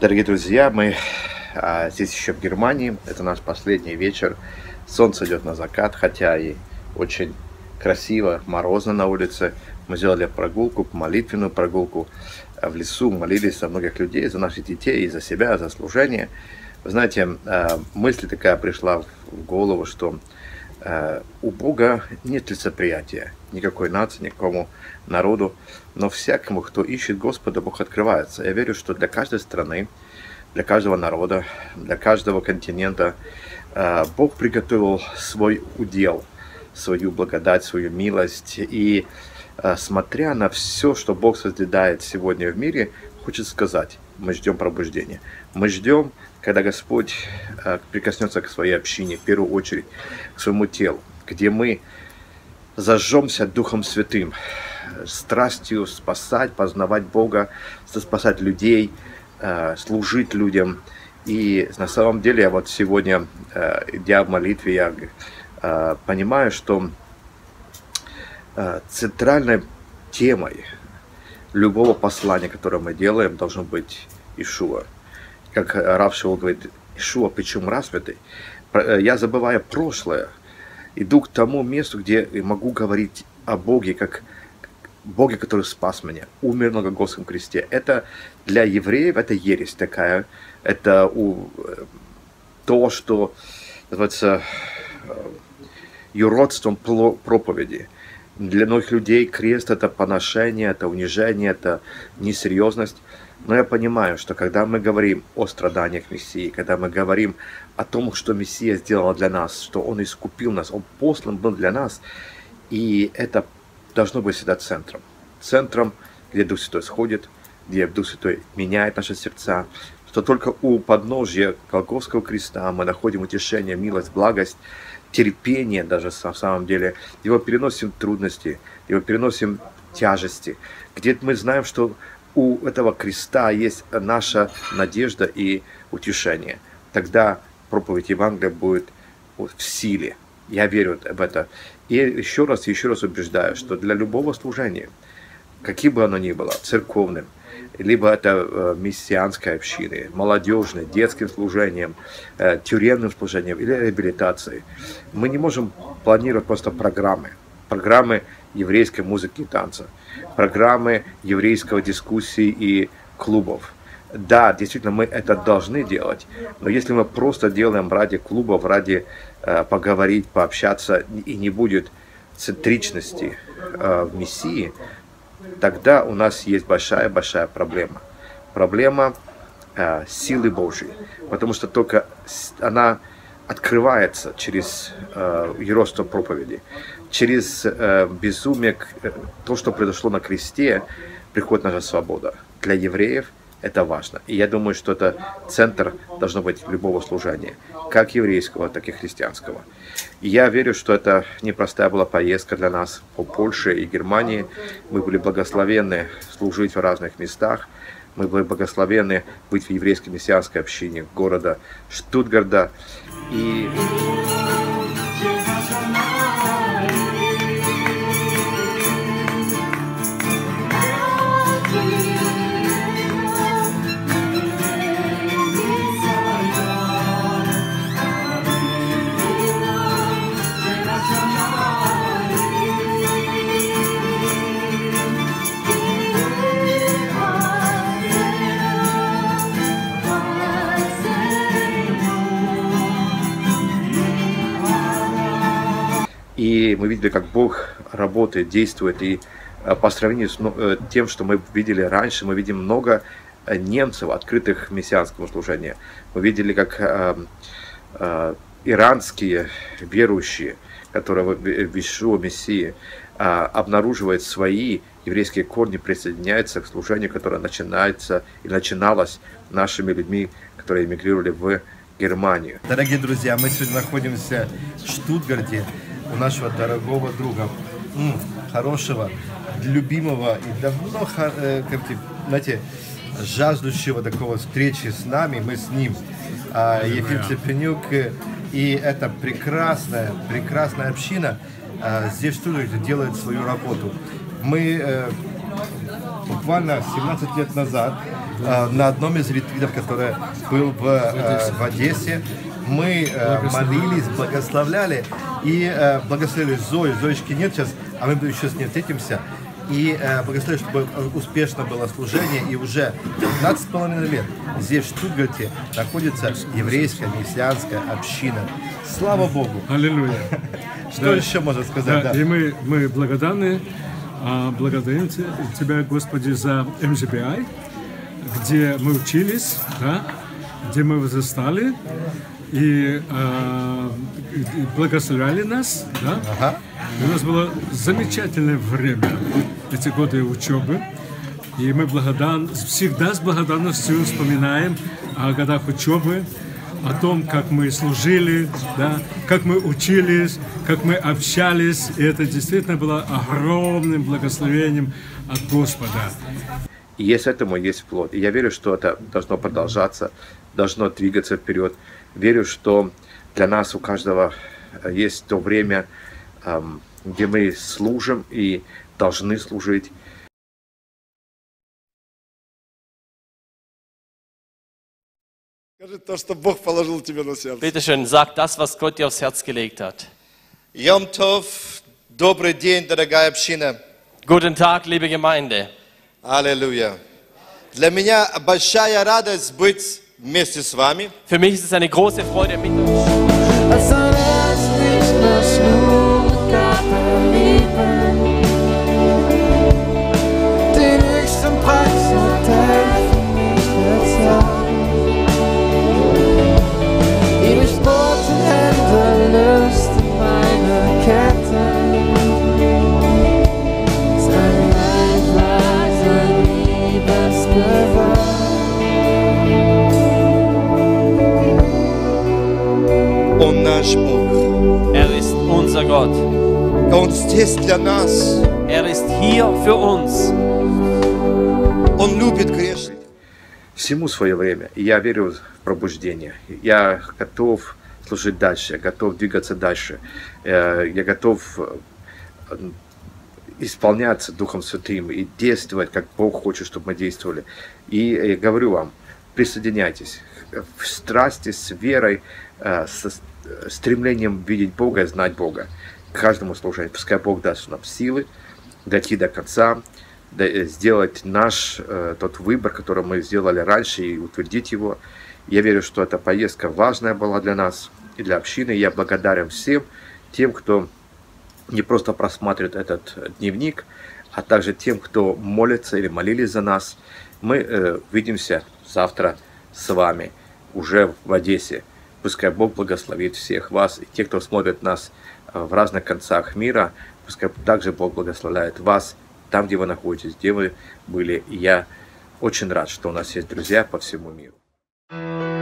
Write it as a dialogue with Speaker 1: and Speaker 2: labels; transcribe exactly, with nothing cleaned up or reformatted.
Speaker 1: Дорогие друзья, мы а, здесь еще в Германии. Это наш последний вечер. Солнце идет на закат, хотя и очень красиво, морозно на улице. Мы сделали прогулку, молитвенную прогулку в лесу, молились за многих людей, за наших детей, и за себя, за служение. Вы знаете, мысль такая пришла в голову, что у Бога нет лицеприятия никакой нации, никакому народу, но всякому, кто ищет Господа, Бог открывается. Я верю, что для каждой страны, для каждого народа, для каждого континента Бог приготовил свой удел, свою благодать, свою милость. И смотря на все, что Бог созидает сегодня в мире, хочет сказать, мы ждем пробуждения. Мы ждем, когда Господь прикоснется к своей общине, в первую очередь к своему телу, где мы зажжемся Духом Святым, страстью спасать, познавать Бога, спасать людей, служить людям. И на самом деле, я вот сегодня, идя в молитве, я понимаю, что центральной темой любого послания, которое мы делаем, должно быть Иешуа. Как Рав Шаул говорит, Иешуа, причем распятый. Я забываю прошлое, иду к тому месту, где могу говорить о Боге, как Боге, который спас меня, умер на Голгофском кресте. Это для евреев, это ересь такая, это у, то, что называется юродством проповеди. Для многих людей крест – это поношение, это унижение, это несерьезность. Но я понимаю, что когда мы говорим о страданиях Мессии, когда мы говорим о том, что Мессия сделал для нас, что Он искупил нас, Он послан был для нас, и это должно быть всегда центром. Центром, где Дух Святой сходит, где Дух Святой меняет наши сердца, что только у подножья Голгофского креста мы находим утешение, милость, благость, терпение даже на самом деле, его переносим трудности, его переносим тяжести, где мы знаем, что у этого креста есть наша надежда и утешение. Тогда проповедь Евангелия будет в силе. Я верю в это. И еще раз, еще раз убеждаю, что для любого служения, каким бы оно ни было, церковным, либо это мессианской общины, молодежной, детским служением, тюремным служением или реабилитацией, мы не можем планировать просто программы. Программы еврейской музыки и танца, программы еврейского дискуссии и клубов. Да, действительно, мы это должны делать, но если мы просто делаем ради клубов, ради э, поговорить, пообщаться, и не будет центричности э, в Мессии, тогда у нас есть большая-большая проблема. Проблема э, силы Божьей, потому что только она открывается через э, юродство проповеди, через э, безумие, э, то, что произошло на кресте, приходит наша свобода. Для евреев это важно. И я думаю, что это центр должно быть любого служения, как еврейского, так и христианского. И я верю, что это непростая была поездка для нас по Польше и Германии. Мы были благословенны служить в разных местах. Мы были благословенны быть в еврейской мессианской общине города Штутгарта. И... И мы видели, как Бог работает, действует. И по сравнению с тем, что мы видели раньше, мы видим много немцев, открытых мессианскому служению. Мы видели, как э, э, иранские верующие, которые в Иешуа Мессии, э, обнаруживают свои еврейские корни, присоединяются к служению, которое начинается и начиналось нашими людьми, которые эмигрировали в Германию. Дорогие друзья, мы сегодня находимся в Штутгарте у нашего дорогого друга, м, хорошего, любимого и давно, э, как знаете, жаждущего такого встречи с нами, мы с ним, э, Ефим Цепенюк, и это прекрасная, прекрасная община э, здесь в Штутгарте делает свою работу. Мы э,
Speaker 2: буквально семнадцать лет назад э, на одном из ретритов, который был в, э, в Одессе, мы э, молились, благословляли и э, благословили Зою. Зоечки нет сейчас, а мы еще с ней встретимся. И э, благословили, чтобы успешно было служение. И уже пятнадцать с половиной лет здесь, в Штутгарте, находится еврейская мессианская община. Слава Богу!
Speaker 3: Аллилуйя!
Speaker 2: Что
Speaker 3: да.
Speaker 2: еще можно сказать?
Speaker 3: Да,
Speaker 2: Да.
Speaker 3: И мы, мы благодарны, а, благодарим Тебя, Господи, за эм джи би ай, где мы учились, да, где мы возрастали и, а, и благословляли нас. Да.
Speaker 2: Ага.
Speaker 3: И у нас было замечательное время, эти годы учебы. И мы благодарны, всегда с благодарностью вспоминаем о годах учебы, о том, как мы служили, да, как мы учились, как мы общались. И это действительно было огромным благословением от Господа.
Speaker 1: И есть этому есть плод. И я верю, что это должно продолжаться, должно двигаться вперед. Верю, что для нас у каждого есть то время, где мы служим и должны служить.
Speaker 4: Скажи то, что Бог положил тебе на сердце.
Speaker 5: Bitte schön, sag das, was Gott dir aufs Herz gelegt hat.
Speaker 4: Йом Тов, добрый день, дорогая община.
Speaker 5: Guten Tag, liebe Gemeinde.
Speaker 4: Аллилуйя. Для меня большая радость быть вместе с вами.
Speaker 5: Für mich ist es eine große Freude, mit euch.
Speaker 6: Als soll es nicht mehr schnurren, Gott lieben. Den höchsten Preis und helfen mich bezahlen. Ewig Brot in Händen löste meine Ketten. Sein Leid war sein Liebesbeweis.
Speaker 4: Он наш Бог.
Speaker 5: Er ist unser Gott.
Speaker 4: Он здесь для нас.
Speaker 5: Er ist hier für uns.
Speaker 4: Он любит грешных.
Speaker 1: Всему свое время. И я верю в пробуждение. Я готов служить дальше, я готов двигаться дальше. Я готов исполняться Духом Святым и действовать, как Бог хочет, чтобы мы действовали. И я говорю вам, присоединяйтесь в страсти, с верой, со стремлением видеть Бога, знать Бога. Каждому служению. Пускай Бог даст нам силы дойти до конца, сделать наш тот выбор, который мы сделали раньше, и утвердить его. Я верю, что эта поездка важная была для нас и для общины. Я благодарен всем тем, кто не просто просматривает этот дневник, а также тем, кто молится или молились за нас. Мы э, увидимся завтра с вами уже в Одессе. Пускай Бог благословит всех вас и тех, кто смотрит нас в разных концах мира. Пускай также Бог благословляет вас там, где вы находитесь, где вы были. И я очень рад, что у нас есть друзья по всему миру.